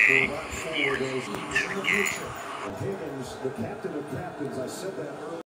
a 4-2 game. Higgins, the captain of captains, I said that earlier.